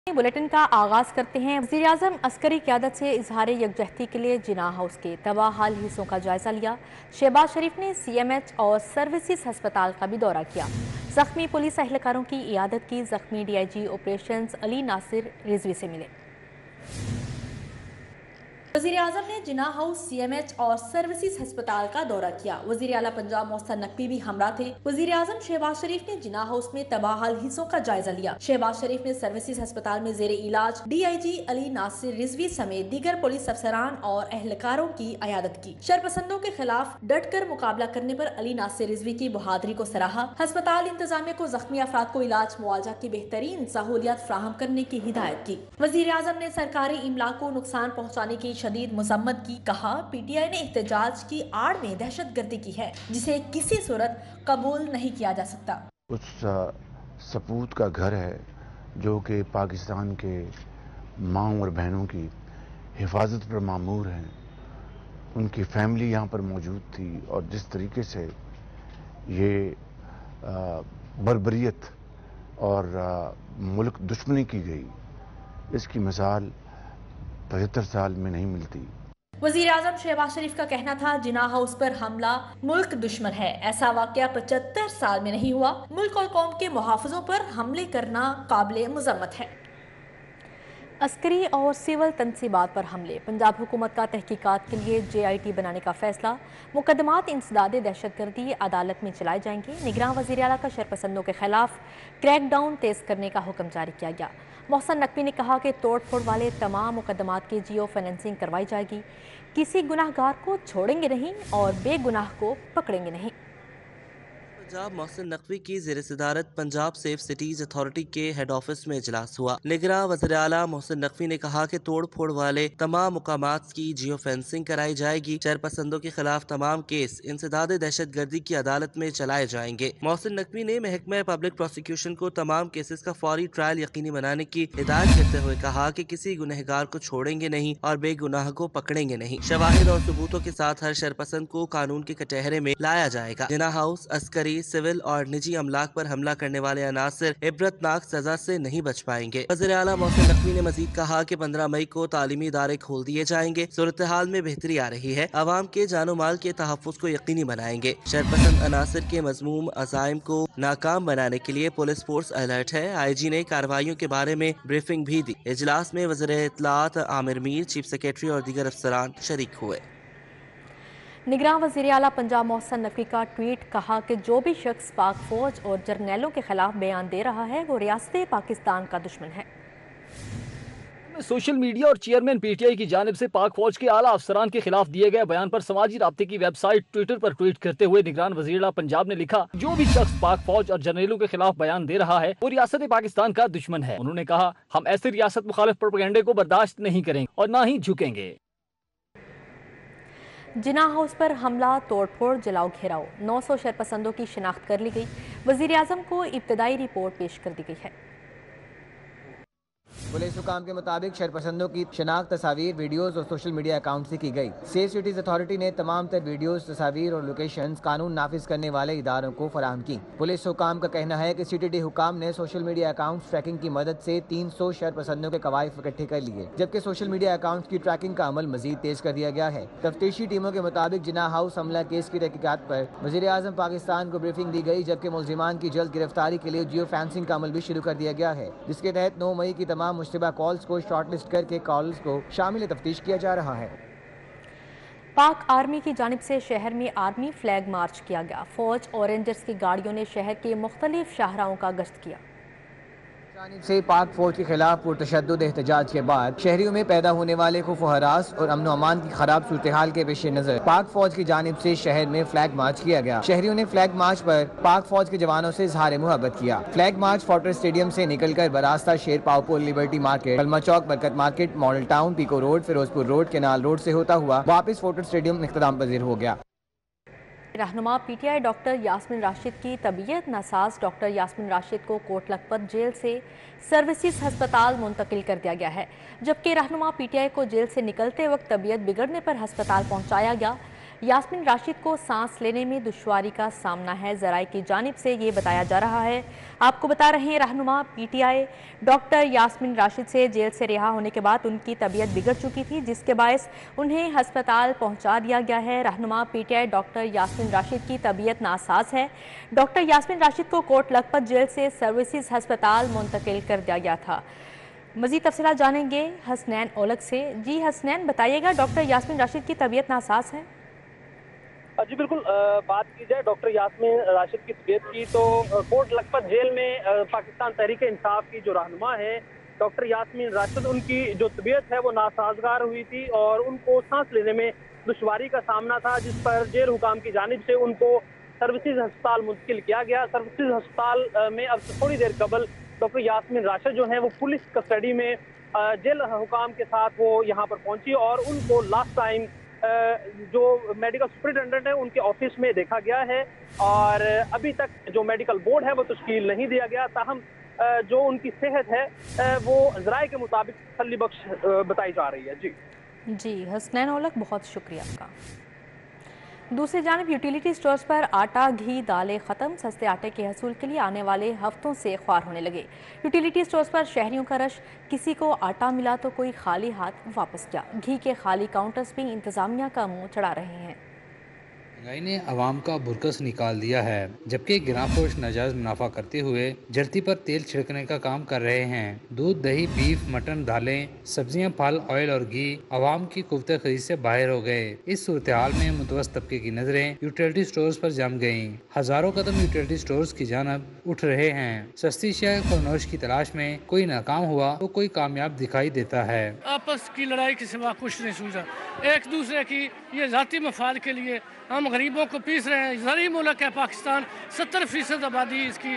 Bulletin का आगाज करते हैं। वज़ीर-ए-आज़म अस्करी क़यादत से इजहार यकजहती के लिए जिनाह हाउस के तबाह हाल हिस्सों का जायजा लिया। शहबाज शरीफ ने CMH और सर्विसेज अस्पताल का भी दौरा किया। जख्मी पुलिस एहलकारों की इयादत की। जख्मी DIG ऑपरेशंस अली नासिर रिजवी से मिले। वज़ीर-ए-आज़म ने जिनाह हाउस, CMH और सर्विसेज अस्पताल का दौरा किया। वज़ीर आला पंजाब मोहसिन नकवी भी हमरा थे। वज़ीर-ए-आज़म शहबाज शरीफ ने जिनाह हाउस में तबाहाल हिस्सों का जायजा लिया। शहबाज शरीफ ने सर्विसेज अस्पताल में ज़ेरे इलाज DIG अली नासिर रिजवी समेत दीगर पुलिस अफसरान और एहलकारों की इयादत की। शरपसंदों के खिलाफ डट कर मुकाबला करने पर अली नासिर रिजवी की बहादुरी को सराहा। अस्पताल इंतजामिया को जख्मी अफराद को इलाज मुआवजा की बेहतरीन सहूलियत फराहम करने की हिदायत की। वज़ीर-ए-आज़म ने सरकारी इमला को नुकसान पहुँचाने की शदीद मजम्मत की। कहा, PTI ने एहतजाज की आड़ में दहशत गर्दी की है, जिसे किसी सूरत कबूल नहीं किया जा सकता। उस सपूत का घर है जो कि पाकिस्तान के माँ और बहनों की हिफाजत पर मामूर हैं। उनकी फैमिली यहाँ पर मौजूद थी और जिस तरीके से ये बर्बरियत और मुल्क दुश्मनी की गई, इसकी मिसाल 75 साल में नहीं मिलती। वज़ीर-ए-आज़म शहबाज शरीफ का कहना था, जिनाह हाउस पर हमला मुल्क दुश्मन है। ऐसा वाक़या 75 साल में नहीं हुआ। मुल्क और कौम के मुहाफ़िज़ों पर हमले करना काबिले मज़म्मत है। अस्करी और सिविल तनसीबात पर हमले। पंजाब हुकूमत का तहकीकात के लिए JIT बनाने का फैसला। मुकदमात इंसदाद दहशतगर्दी अदालत में चलाए जाएंगे। निगरान वज़ीर आला का शरपसंदों के खिलाफ क्रैकडाउन तेज़ करने का हुक्म जारी किया गया। मोहसिन नकवी ने कहा कि तोड़ फोड़ वाले तमाम मुकदमात की जियो फाइनेंसिंग करवाई जाएगी। किसी गुनाहगार को छोड़ेंगे नहीं और बेगुनाह को पकड़ेंगे नहीं। पंजाब मोहसिन नकवी की ज़ेर सदारत पंजाब सेफ सिटीज़ अथॉरिटी के हेड ऑफिस में इजलास हुआ। निगरान वज़ीर आला मोहसिन नकवी ने कहा कि तोड़ फोड़ वाले तमाम मुकामात की जियो फेंसिंग कराई जाएगी। शरपसंदों के खिलाफ तमाम केस इंसदाद दहशत गर्दी की अदालत में चलाए जाएंगे। मोहसिन नकवी ने महकमा पब्लिक प्रोसिक्यूशन को तमाम केसेस का फौरी ट्रायल यकीनी बनाने की हिदायत करते हुए कहा कि किसी गुनहगार को छोड़ेंगे नहीं और बेगुनाह को पकड़ेंगे नहीं। शवाहिद और सबूतों के साथ हर शरपसंद को कानून के कटहरे में लाया जाएगा। जिनाह हाउस, अस्करी, सिविल और निजी अमलाक पर हमला करने वाले अनासर इबरतनाक सजा से नहीं बच पाएंगे। वज़ीर आला मोहसिन नकवी ने मजीद कहा कि 15 मई को तालीमी इदारे खोल दिए जाएंगे। सूरत हाल में बेहतरी आ रही है। अवाम के जानो माल के तहफ़्फ़ुज़ को यकीनी बनाएंगे। शरपसंद अनासर के मज़मूम अज़ाइम को नाकाम बनाने के लिए पुलिस फोर्स अलर्ट है। IG ने कार्रवाइयों के बारे में ब्रीफिंग भी दी। इजलास में वज़ीर इत्तलात आमिर मीर, चीफ सेक्रेटरी और दीगर अफसरान शरीक हुए। निगरान वज़ीर आला पंजाब मोहसिन नकवी का ट्वीट। कहा कि जो भी शख्स पाक फौज और जर्नैलों के खिलाफ बयान दे रहा है वो रियासत पाकिस्तान का दुश्मन है। सोशल मीडिया और चेयरमैन PTI की जानिब से पाक फौज के आला अफसरान के खिलाफ दिए गए बयान पर समाजी राब्ते की वेबसाइट ट्विटर पर ट्वीट करते हुए निगरान वज़ीर आला पंजाब ने लिखा, जो भी शख्स पाक फौज और जर्नैलों के खिलाफ बयान दे रहा है वो रियासत पाकिस्तान का दुश्मन है। उन्होंने कहा, हम ऐसे रियासत मुखालिफ प्रोपेगेंडे को बर्दाश्त नहीं करेंगे और न ही झुकेंगे। जिनाह हाउस पर हमला, तोड़फोड़, जलाओ घेराव। 900 शरपसंदों की शिनाख्त कर ली गई। वज़ीर-ए-आज़म को इब्तदाई रिपोर्ट पेश कर दी गई है। पुलिस हुकाम के मुताबिक शरपसंदों की शिनाख्त तस्वीर, वीडियोस और सोशल मीडिया अकाउंट से की गई। सेफ सिटीज अथॉरिटी ने तमाम तर वीडियोस, तस्वीर और लोकेशंस कानून नाफिज करने वाले इदारों को फराहम की। पुलिस हुकाम का कहना है कि CTD हुकाम ने सोशल मीडिया अकाउंट ट्रैकिंग की मदद से 300 शरपसंदों के कवायद इकट्ठे कर लिए, जबकि सोशल मीडिया अकाउंट की ट्रैकिंग का अमल मजीद तेज कर दिया गया है। तफ्तीशी टीमों के मुताबिक जिनाह हाउस हमला केस की तहकीकात पर वज़ीर-ए-आज़म पाकिस्तान को ब्रीफिंग दी गई, जबकि मुलजिमान की जल्द गिरफ्तारी के लिए जियो फेंसिंग का अमल भी शुरू कर दिया गया है, जिसके तहत 9 मई की तमाम मुश्तबा कॉल्स को शॉर्टलिस्ट करके कॉल्स को शामिल तफ्तीश किया जा रहा है। पाक आर्मी की जानिब से शहर में आर्मी फ्लैग मार्च किया गया। फौज और रेंजर्स की गाड़ियों ने शहर के मुख्तलिफ शाहराहों का गश्त किया। जानिब से पाक फौज के खिलाफ पुरतशद्दुद एहतजाज के बाद शहरियों में पैदा होने वाले खौफ और हरास और अमन अमान की खराब सूरत हाल के पेश नजर पाक फौज की जानिब से शहर में फ्लैग मार्च किया गया। शहरियों ने फ्लैग मार्च पर पाक फौज के जवानों से इजहार मोहब्बत किया। फ्लैग मार्च फोर्ट्रेस स्टेडियम से निकलकर बरास्ता, शेर पावपुर, liberty market, Kalma Chowk, Barkat market, model town, Peco road, Ferozepur road, canal road से होता हुआ वापस फोर्ट्रेस स्टेडियम इख्तिताम पजीर हो गया। रहनुमा PTI डॉक्टर यास्मीन राशिद की तबीयत नासाज। डॉक्टर यास्मीन राशिद को कोट लखपत जेल से सर्विसेज अस्पताल मुंतकिल कर दिया गया है, जबकि रहनुमा PTI को जेल से निकलते वक्त तबीयत बिगड़ने पर अस्पताल पहुंचाया गया। यास्मीन राशिद को सांस लेने में दुश्वारी का सामना है। ज़राए की जानिब से ये बताया जा रहा है। आपको बता रहे हैं रहनुमा पीटीआई डॉक्टर यास्मीन राशिद से जेल से रिहा होने के बाद उनकी तबीयत बिगड़ चुकी थी, जिसके बायस उन्हें अस्पताल पहुंचा दिया गया है। रहनुमा पीटीआई डॉक्टर यास्मीन राशिद की तबीयत नासाज है। डॉक्टर यास्मीन राशिद को कोट लखपत जेल से सर्विसेज अस्पताल मुंतकिल कर दिया गया था। मज़ीद तफसीलात जानेंगे हसनैन ओलग से। जी हसनैन, बताइएगा, डॉक्टर यास्मीन राशिद की तबीयत नासाज है? जी बिल्कुल, बात की जाए डॉक्टर यास्मीन राशिद की तबीयत की तो कोट लखपत जेल में पाकिस्तान तहरीक इंसाफ की जो रहनुमा है डॉक्टर यास्मीन राशिद, उनकी जो तबीयत है वो नासाजगार हुई थी और उनको सांस लेने में दुश्वारी का सामना था, जिस पर जेल हुकाम की जानिब से उनको सर्विसेज अस्पताल मुंतकिल किया गया। सर्विसेज अस्पताल में अब थोड़ी देर कबल डॉक्टर यास्मीन राशिद जो है वो पुलिस कस्टडी में जेल हुकाम के साथ वो यहाँ पर पहुंची और उनको लास्ट टाइम जो मेडिकल सुपरिटेंडेंट है उनके ऑफिस में देखा गया है और अभी तक जो मेडिकल बोर्ड है वो तश्कील नहीं दिया गया। ताहम जो उनकी सेहत है वो ज़राए के मुताबिक तसल्ली बख्श बताई जा रही है। जी हसनैन ओलग, बहुत शुक्रिया आपका। दूसरी जानिब यूटिलिटी स्टोर्स पर आटा, घी, दालें ख़त्म। सस्ते आटे के हसूल के लिए आने वाले हफ्तों से ख्वार होने लगे। यूटिलिटी स्टोर्स पर शहरियों का रश। किसी को आटा मिला तो कोई खाली हाथ वापस गया। घी के खाली काउंटर्स भी इंतज़ामिया का मुंह चढ़ा रहे हैं। महंगाई ने आवाम का बुरकस निकाल दिया है, जबकि गिराफरोश नाजायज मुनाफा करते हुए जर्ती पर तेल छिड़कने का काम कर रहे हैं। दूध, दही, बीफ, मटन, दालें, सब्जियां, फल, ऑयल और घी आवाम की कुव्वत खरीद से बाहर हो गए। इस सूरत हाल में मुतवस्सित तबके की नजरें यूटिलिटी स्टोर्स पर जम गईं। हजारों कदम यूटिलिटी स्टोर्स की जानब उठ रहे हैं। सस्ती शय खुरनोश की तलाश में कोई नाकाम हुआ तो कोई कामयाब दिखाई देता है। आपस की लड़ाई के सिवा कुछ नहीं सूझा। एक दूसरे की ये जाती मफाद के लिए हम गरीबों को पीस रहे हैं। ज़री मुल्क है पाकिस्तान, 70% आबादी इसकी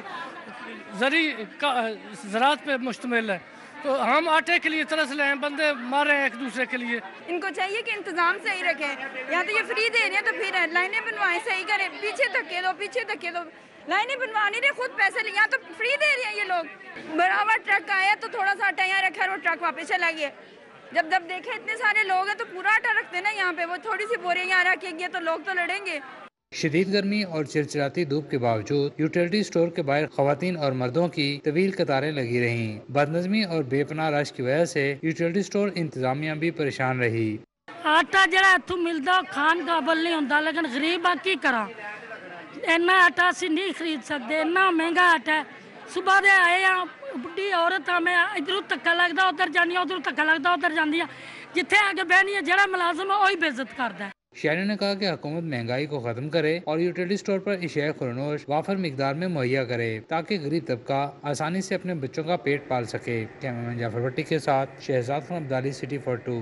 ज़राअत पे मुश्तमिल है, तो हम आटे के लिए तरस रहे हैं, बंदे मार रहे हैं एक दूसरे के लिए। इनको चाहिए कि इंतजाम सही रखें। या तो ये फ्री दे रहे हैं तो फिर लाइनें बनवाएं, सही करें। पीछे धक्के दो, लाइनें बनवा नहीं रहे, खुद पैसे लिए। यहाँ तो फ्री दे रहे हैं ये लोग। बराबर ट्रक आया तो थोड़ा सा आटा यहाँ रखा, वो ट्रक वापस चला गया। जब देखे इतने सारे लोग हैं तो पूरा आटा रखते ना यहाँ पे, वो थोड़ी सी बोरियां यहाँ रखेंगे तो लोग तो लड़ेंगे। शदीद गर्मी और चिलचिलाती धूप के बावजूद यूटिलिटी स्टोर के बाहर खवातीन और मर्दों की तवील कतारें लगी रहीं। बदनज़मी और बेपनाह रश की वजह से यूटिलिटी स्टोर इंतजामिया भी परेशान रही। आटा जरा इत्थों मिलता खान काबल नहीं होता, लेकिन गरीब की करा, इन्ना आटा असीं नहीं खरीद सकते, इन्ना महंगा आटा है। सुबह दे आए हाँ, बुढ़ी औरत हाँ, मैं इधरों धक्का लगता उधर जानी, उधरों धक्का लगता उधर जानी, जिथे आके बहनी है जरा मुलाजम है वही बेइज्जत करता है। शहरी ने कहा कि हुकूमत महंगाई को खत्म करे और यूटिलिटी स्टोर पर अशिया खुरनोश वाफर मिकदार में मुहैया करे, ताकि गरीब तबका आसानी से अपने बच्चों का पेट पाल सके। कैमरामैन जाफर भट्टी के साथ शहजाद खान अब्दाली, सिटी 42।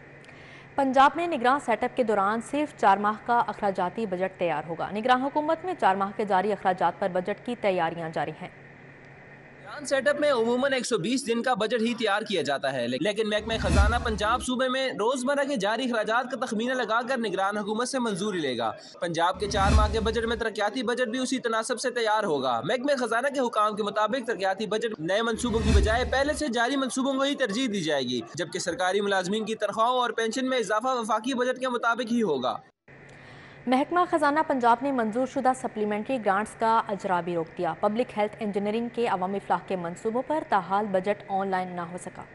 पंजाब में निगरान सेटअप के दौरान सिर्फ 4 माह का अखराजाती बजट तैयार होगा। निगरान हुकूमत में 4 माह के जारी अखराजात पर बजट की तैयारियां जारी हैं। सेटअप में उमूमन 120 दिन का बजट ही तैयार किया जाता है, लेकिन महकमा खजाना पंजाब सूबे में रोजमर्रा के जारी अखराजात का तखमीना लगाकर निगरान हुकूमत से मंजूरी लेगा। पंजाब के 4 माह के बजट में तरक्याती बजट भी उसी तनासब से तैयार होगा। महकमा खजाना के हुकाम के मुताबिक तरक्याती बजट नए मनसूबों की बजाय पहले से जारी मनसूबों को ही तरजीह दी जाएगी, जबकि सरकारी मुलाजमीन की तनख्वाहों और पेंशन में इजाफा वफाकी बजट के मुताबिक ही होगा। महकमा खजाना पंजाब ने मंजूर शुदा सप्लीमेंट्री ग्रांट्स का अजरा भी रोक दिया। पब्लिक हेल्थ इंजीनियरिंग के अवामी फलाह के मंसूबों पर ताहाल बजट ऑनलाइन ना हो सका।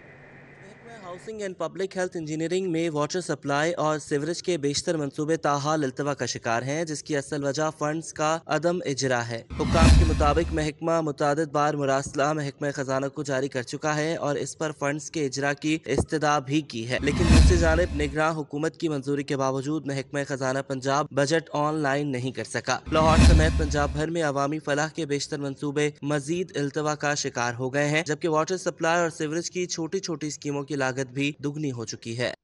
Housing and public health engineering में वाटर सप्लाई और सीवरेज के बेशतर मंसूबे ताहाल इल्तवा का शिकार हैं, जिसकी असल वजह फंड्स का अदम इजरा है। हुक्काम के मुताबिक महकमा मुतादिद बार मुरासला महकमा खजाना को जारी कर चुका है और इस पर फंड्स के इजरा की इस्तदा भी की है, लेकिन दूसरी जानिब निगरान हुकूमत की मंजूरी के बावजूद महकमा खजाना पंजाब बजट ऑनलाइन नहीं कर सका। लाहौर समेत पंजाब भर में अवामी फलाह के बेशतर मंसूबे मजीद इल्तवा का शिकार हो गए हैं, जबकि वाटर सप्लाई और सीवरेज की छोटी छोटी स्कीमों की लागत भी दुगनी हो चुकी है।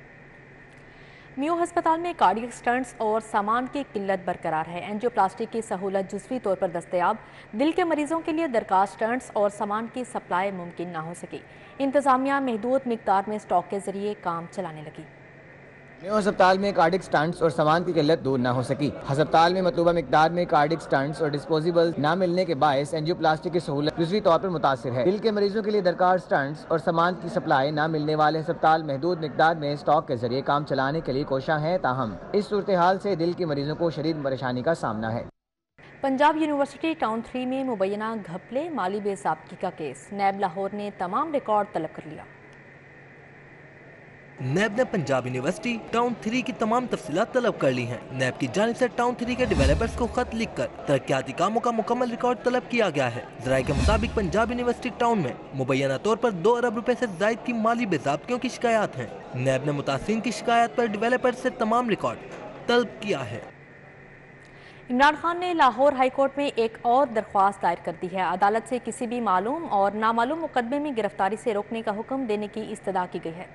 म्यू अस्पताल में कार्डियक स्टंट्स और सामान की किल्लत बरकरार है। एंजियोप्लास्टी की सहूलत जुज़वी तौर पर दस्तयाब। दिल के मरीजों के लिए दरकार स्टंट्स और सामान की सप्लाई मुमकिन ना हो सकी। इंतजामिया महदूद मिकदार में स्टॉक के जरिए काम चलाने लगी। मेयो अस्पताल में कार्डिक स्टंट्स और सामान की किल्लत दूर न हो सकी। अस्पताल में मतलूबा मिकदार में कार्डिक स्टंट्स और डिस्पोजेबल न मिलने के बायस एंजियोप्लास्टी की सहूलत जुज़वी तौर पर मुतासिर है। दिल के मरीजों के लिए दरकार स्टंट्स और सामान की सप्लाई न मिलने वाले अस्पताल महदूद मिकदार में स्टॉक के जरिए काम चलाने के लिए कोशा है, ताहम इस सूरत हाल से दिल के मरीजों को शदीद परेशानी का सामना है। पंजाब यूनिवर्सिटी टाउन 3 में मुबैना घपले माली बेज़ाब्ती का केस, नैब लाहौर ने तमाम रिकॉर्ड तलब कर लिया। नैब ने पंजाब यूनिवर्सिटी टाउन 3 की तमाम तफसीलात तलब कर ली हैं। नैब की जानिब से टाउन 3 के डेवलपर्स को खत लिखकर तरक्याती कामों का मुकम्मल रिकॉर्ड तलब किया गया है। ज़राए के मुताबिक पंजाब यूनिवर्सिटी टाउन में मुबैना तौर पर 2 अरब रुपए से जायद की माली बेज़ाब्तियों की शिकायत हैं। नैब ने मुतासिरीन की शिकायत पर डेवलपर्स से तमाम रिकॉर्ड तलब किया है। इमरान खान ने लाहौर हाई कोर्ट में एक और दरख्वास्त दायर कर दी है। अदालत से किसी भी मालूम और नामालूम मुकदमे में गिरफ्तारी से रोकने का हुक्म देने की इस्तदा की गई है।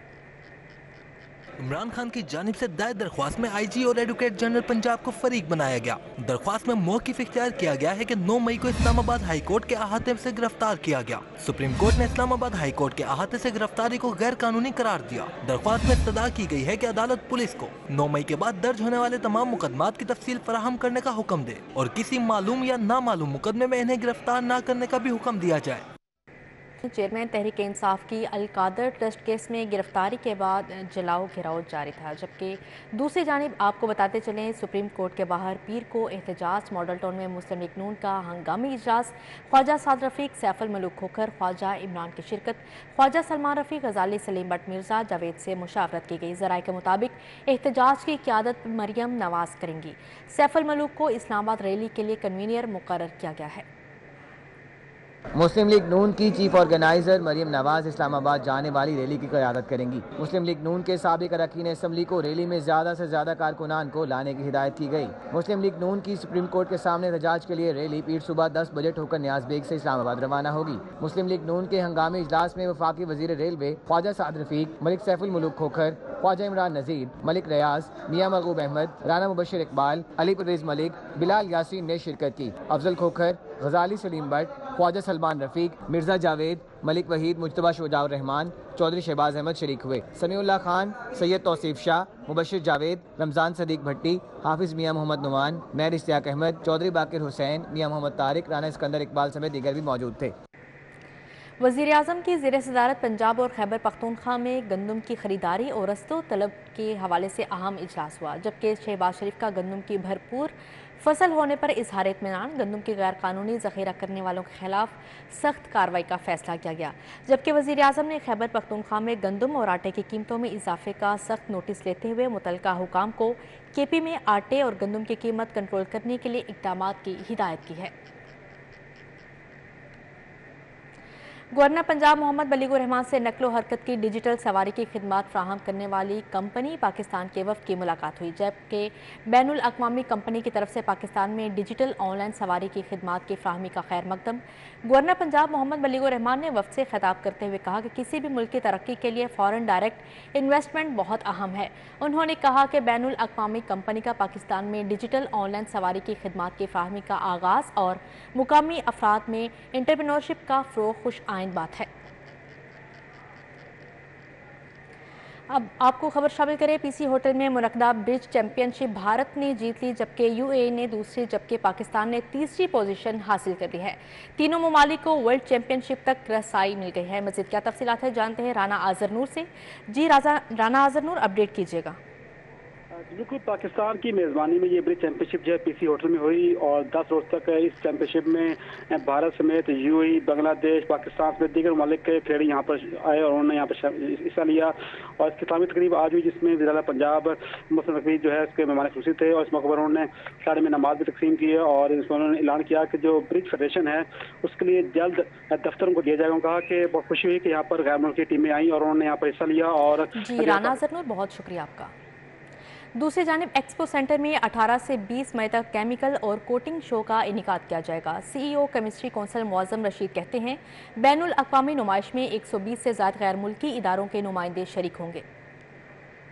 इमरान खान की जानिब से दायर दरख्वास्त में IG और एडवोकेट जनरल पंजाब को फरीक बनाया गया। दरख्वास्त में मौक़िफ़ इख्तियार किया गया है कि 9 मई को इस्लामाबाद हाई कोर्ट के अहाते से गिरफ्तार किया गया। सुप्रीम कोर्ट ने इस्लामाबाद हाई कोर्ट के अहाते से गिरफ्तारी को गैर कानूनी करार दिया। दरख्वास्त में इस्तदा की गई है कि अदालत पुलिस को 9 मई के बाद दर्ज होने वाले तमाम मुकदमात की तफसील फराहम करने का हुक्म दे और किसी मालूम या नामालूम मुकदमे में इन्हें गिरफ्तार न करने का भी हुक्म दिया जाए। चेयरमैन तहरीक इंसाफ की अल कादर ट्रस्ट केस में गिरफ्तारी के बाद जलाओ घेराव जारी था, जबकि दूसरी जानिब आपको बताते चलें सुप्रीम कोर्ट के बाहर पीर को एहतजाज। मॉडल टाउन में मुस्लिम लीग नून का हंगामी इजलास, ख्वाजा साद रफीक, सैफ अल मलूक खोखर, ख्वाजा इमरान की शिरकत, ख्वाजा सलमान रफीक, गजाली सलीम बट मिर्जा जावेद से मुशावरत की गई। ज़राए के मुताबिक एहतजाज की क़यादत मरियम नवाज करेंगी। सैफ अल मलूक को इस्लामाबाद रैली के लिए कन्वीनर मुकर्रर किया गया है। मुस्लिम लीग नून की चीफ ऑर्गेनाइजर मरियम नवाज इस्लामाबाद जाने वाली रैली की क़यादत करेंगी। मुस्लिम लीग नून के साबिक अरकान असम्बली को रैली में ज़्यादा से ज़्यादा कारकुनान को लाने की हिदायत की गई। मुस्लिम लीग नून की सुप्रीम कोर्ट के सामने एहतजाज के लिए रैली पीर सुबह 10 बजे ठोकर न्याज बेग से इस्लामाबाद रवाना होगी। मुस्लिम लीग नून के हंगामी इजलास में वफाकी वजीर रेलवे ख्वाजा साद रफीक, मलिक सैफ उल मलूक खोखर, ख्वाजा इमरान नज़ीर, मलिक रियाज, मियां महबूब अहमद, राना मुबशिर इकबाल, अली परवेज मलिक, बिलाल यासीन ने शिरकत की। अफजल खोखर, गजाली सलीम बट, ख्वाजा सलमान रफीक, मिर्जा जावेद, मलिक वहीद, मुज्तबा शुजाउर रहमान, चौधरी शहबाज अहमद शरीक हुए। समीउल्लाह खान, सैयद तौसीफ शाह, मुबशिर जावेद, रमज़ान सदीक भट्टी, हाफिज़ मियां मोहम्मद नुमान, मैर इश्तियाक अहमद, चौधरी बाकिर हुसैन, मियां मोहम्मद तारिक, राना सिकंदर इकबाल समेत दीगर भी मौजूद थे। वज़ीर आज़म की ज़ेर सदारत पंजाब और खैबर पख्तूनख्वा में गंदम की खरीदारी और रस्तो तलब के हवाले से अहम इजलास हुआ, जबकि शहबाज शरीफ का गंदम की भरपूर फसल होने पर इजहार इत्मीनान। गंदम की गैर कानूनी ज़ख़ीरा करने वालों के खिलाफ सख्त कार्रवाई का फैसला किया गया, जबकि वज़ीर आज़म ने खैबर पख्तूनख्वा में गंदम और आटे की कीमतों में इजाफे का सख्त नोटिस लेते हुए मुतल्लिका हुकाम को KP में आटे और गंदम की कीमत कंट्रोल करने के लिए इक़दाम की हिदायत की है। गवर्नर पंजाब मोहम्मद बलीगुर रहमान से नकलो हरकत की डिजिटल सवारी की खिदमात फ्राहम करने वाली कंपनी पाकिस्तान के वफ़द की मुलाकात हुई, जबकि बैनुल अक़वामी कंपनी की तरफ से पाकिस्तान में डिजिटल ऑनलाइन सवारी की खिदमात की फ्राहमी का खैर मकदम। गवर्नर पंजाब मोहम्मद बलीगुर रहमान ने वफ़द से खिताब करते हुए कहा कि किसी भी मुल्क की तरक्की के लिए फ़ॉरेन डायरेक्ट इन्वेस्टमेंट बहुत अहम है। उन्होंने कहा कि बैनुल अक़वामी कंपनी का पाकिस्तान में डिजिटल ऑनलाइन सवारी की खिदमात की फ्राहमी का आगाज़ और मुकामी अफराद में एंटरप्रेन्योरशिप का फ़रोग़ खुश आइंद बात है। अब आपको खबर शामिल करें, PC होटल में मुनक़दा ब्रिज चैंपियनशिप भारत ने जीत ली, जबकि UAE ने दूसरी, जबकि पाकिस्तान ने तीसरी पोजीशन हासिल कर ली है। तीनों ममालिक को वर्ल्ड चैंपियनशिप तक रसाई मिल गई है। मज़ीद क्या तफसीलात है जानते हैं राना आज़र नूर से। जी राना आज़र नूर, अपडेट कीजिएगा। बिल्कुल, पाकिस्तान की मेज़बानी में ये ब्रिज चैंपियनशिप जो है PC होटल में हुई और 10 रोज तक इस चैंपियनशिप में भारत समेत UAE, बांग्लादेश, पाकिस्तान समेत दीगर ममालिक के खिलाड़ी यहाँ पर आए और उन्होंने यहाँ पर हिस्सा लिया। और इसकी इख्तितामी तकरीब आज हुई, जिसमें वज़ीर पंजाब मोहसिन नकवी जो है उसके मेहमान खुशी थे और इस मौके पर उन्होंने सारे में नमाज भी तकसीम की है और इसमें उन्होंने ऐलान किया कि जो ब्रिज फेडरेशन है उसके लिए जल्द दफ्तर उनको दिया जाएगा। कहा कि बहुत खुशी हुई कि यहाँ पर गैर मुल्की टीमें आई और उन्होंने यहाँ पर हिस्सा लिया। और जी राना आज़र नूर, बहुत शुक्रिया आपका। दूसरी जानिब एक्सपो सेंटर में 18 से 20 मई तक केमिकल और कोटिंग शो का इनेकाद किया जाएगा। CEO chemistry council Moazzam Rasheed कहते हैं बैनुल अक़वामी नुमाइश में 120 से ज़्यादा गैर मुल्की इदारों के नुमाइंदे शरीक होंगे।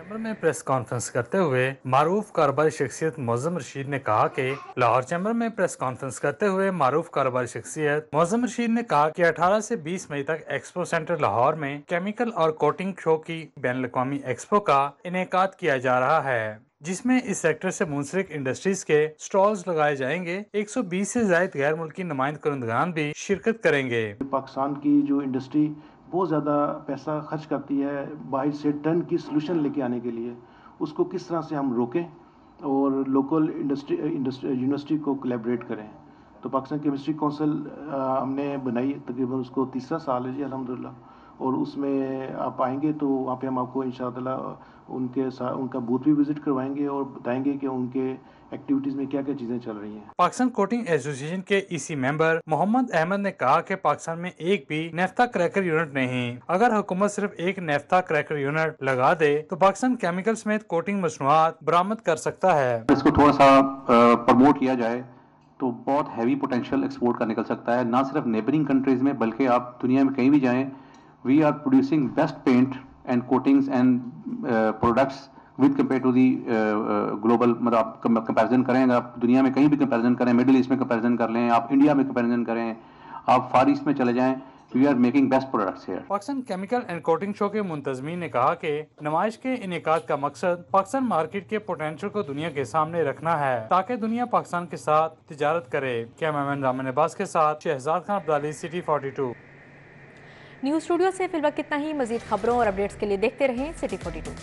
चैम्बर में प्रेस कॉन्फ्रेंस करते हुए मारूफ कारोबारी शख्सियत मोअज़्ज़म रशीद ने कहा कि लाहौर चैम्बर में प्रेस कॉन्फ्रेंस करते हुए मारूफ कारोबारी शख्सियत मोअज़्ज़म रशीद ने कहा कि 18 से 20 मई तक एक्सपो सेंटर लाहौर में केमिकल और कोटिंग शो की बैनुल-अक़वामी एक्सपो का इनेकाद किया जा रहा है, जिसमें इस सेक्टर से मुंसलिक इंडस्ट्रीज के स्टॉल्स लगाए जाएंगे। 120 से ज़ायद गैर मुल्की नुमाइंद करंदगान भी शिरकत करेंगे। पाकिस्तान की जो इंडस्ट्री बहुत ज़्यादा पैसा खर्च करती है बाहर से टन की सोल्यूशन लेके आने के लिए, उसको किस तरह से हम रोकें और लोकल यूनिवर्सिटी को कोलैबोरेट करें। तो पाकिस्तान केमिस्ट्री काउंसिल हमने बनाई, तकरीबन उसको 3रा साल है जी अल्हम्दुलिल्लाह, और उसमें आप आएंगे तो वहाँ पे हम आपको इंशाअल्लाह उनके साथ उनका बूथ भी विजिट करवाएंगे और बताएंगे कि उनके एक्टिविटीज़ में क्या क्या चीज़ें चल रही हैं। पाकिस्तान कोटिंग एसोसिएशन के ईसी मेंबर मोहम्मद अहमद ने कहा कि पाकिस्तान में एक भी नेफ्ता क्रैकर यूनिट नहीं। अगर हुकूमत सिर्फ एक नेफ्ता क्रैकर यूनिट लगा दे तो पाकिस्तान केमिकल समेत कोटिंग मसनूआत बरामद कर सकता है। इसको थोड़ा सा प्रमोट किया जाए तो बहुत हैवी पोटेंशियल एक्सपोर्ट का निकल सकता है, ना सिर्फ नेबरिंग कंट्रीज में बल्कि आप दुनिया में कहीं भी जाएं। We are producing best paint and coatings and products with compare to the global, मतलब आप कंपैरिजन करें, अगर आप दुनिया में कहीं भी कंपैरिजन करें, मिडिल ईस्ट में कंपैरिजन कर लें, आप इंडिया में कंपैरिजन करें, आप फार ईस्ट में चले जाएं, we are making best products here. Pakistan chemical and coating show के मुंतजमीन ने कहा कि नुमाइश के इनेकाद का मकसद पाकिस्तान मार्केट के पोटेंशियल को दुनिया के सामने रखना है ताकि दुनिया पाकिस्तान के साथ तिजारत करे। कैमरामैन रामन अब्बास के साथ Shahzad Khan Abdali, city 42। News studio से फिलहाल कितना ही। मजीद खबरों और अपडेट्स के लिए देखते रहें सिटी 42।